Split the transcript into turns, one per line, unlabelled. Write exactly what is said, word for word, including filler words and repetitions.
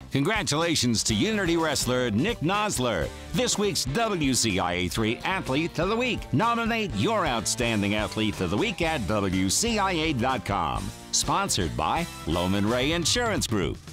Congratulations to Unity wrestler Nick Nosler, this week's W C I A three Athlete of the Week. Nominate your outstanding Athlete of the Week at W C I A dot com. Sponsored by Lohman Ray Insurance Group.